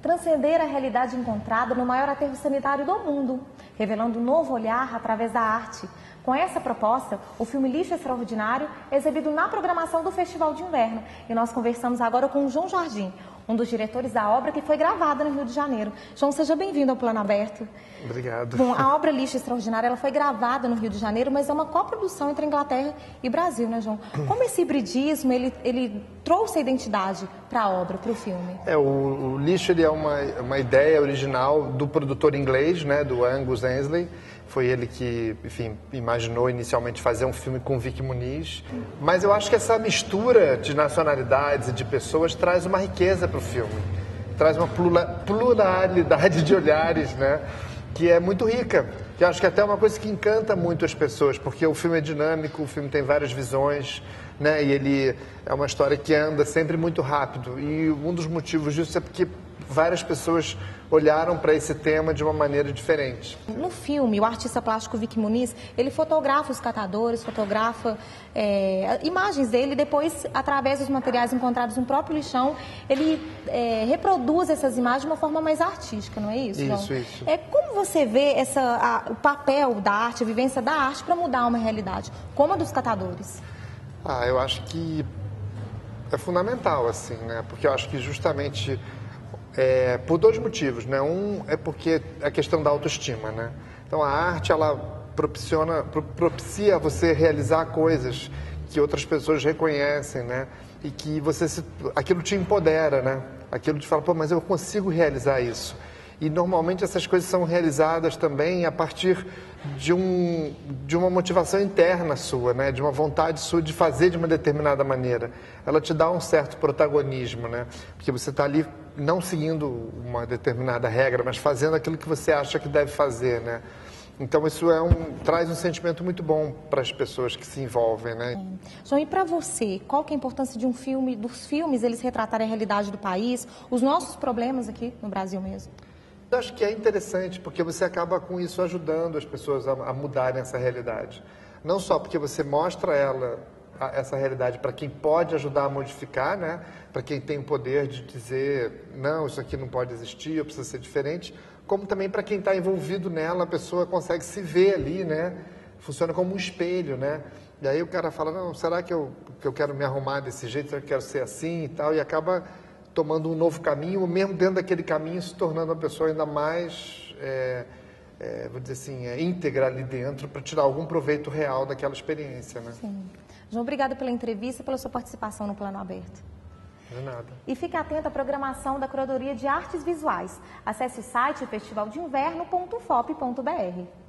transcender a realidade encontrada no maior aterro sanitário do mundo, revelando um novo olhar através da arte. Com essa proposta, o filme Lixo Extraordinário é exibido na programação do Festival de Inverno. E nós conversamos agora com o João Jardim, um dos diretores da obra que foi gravada no Rio de Janeiro. João, seja bem-vindo ao Plano Aberto. Obrigado. Bom, a obra Lixo Extraordinário ela foi gravada no Rio de Janeiro, mas é uma coprodução entre Inglaterra e Brasil, né, João? Como esse hibridismo, ele trouxe a identidade para a obra, para o filme? O Lixo ele é uma ideia original do produtor inglês, né, do Angus Ainsley. Foi ele que, enfim, imaginou inicialmente fazer um filme com Vicky Muniz. Mas eu acho que essa mistura de nacionalidades e de pessoas traz uma riqueza para o filme. Traz uma pluralidade de olhares, né? Que é muito rica. Que eu acho que até é uma coisa que encanta muito as pessoas, porque o filme é dinâmico, o filme tem várias visões, né? E ele é uma história que anda sempre muito rápido. E um dos motivos disso é porque várias pessoas olharam para esse tema de uma maneira diferente. No filme, o artista plástico Vicky Muniz, ele fotografa os catadores, fotografa imagens dele, e depois, através dos materiais encontrados no próprio lixão, ele reproduz essas imagens de uma forma mais artística, não é isso, João? Isso. Como você vê o papel da arte, a vivência da arte para mudar uma realidade, como a dos catadores? Eu acho que é fundamental, assim, né? Porque eu acho que justamente por dois motivos, né? Um é porque a questão da autoestima, né? Então a arte ela propicia você realizar coisas que outras pessoas reconhecem, né? E que aquilo te empodera, né? Aquilo te fala, pô, mas eu consigo realizar isso. E normalmente essas coisas são realizadas também a partir de uma motivação interna sua, né? De uma vontade sua de fazer de uma determinada maneira. Ela te dá um certo protagonismo, né? Porque você está ali não seguindo uma determinada regra, mas fazendo aquilo que você acha que deve fazer, né? Então isso traz um sentimento muito bom para as pessoas que se envolvem, né? João, e para você, qual que é a importância de dos filmes, eles retratarem a realidade do país, os nossos problemas aqui no Brasil mesmo? Eu acho que é interessante, porque você acaba com isso ajudando as pessoas a mudarem essa realidade. Não só porque você mostra essa realidade para quem pode ajudar a modificar, né? Para quem tem o poder de dizer, não, isso aqui não pode existir, eu preciso ser diferente, como também para quem está envolvido nela, a pessoa consegue se ver ali, né? Funciona como um espelho, né? E aí o cara fala, não, será que eu quero me arrumar desse jeito, será que eu quero ser assim e tal? E acaba tomando um novo caminho, ou mesmo dentro daquele caminho se tornando uma pessoa ainda mais, vou dizer assim, íntegra ali dentro, para tirar algum proveito real daquela experiência, né? Sim. João, obrigada pela entrevista e pela sua participação no Plano Aberto. De nada. E fique atento à programação da Curadoria de Artes Visuais. Acesse o site festivaldeinverno.fop.br.